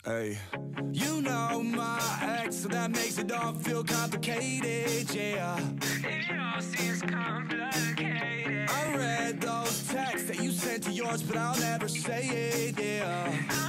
Hey, you know my ex, so that makes it all feel complicated, yeah. It all seems complicated. I read those texts that you sent to yours, but I'll never say it, yeah.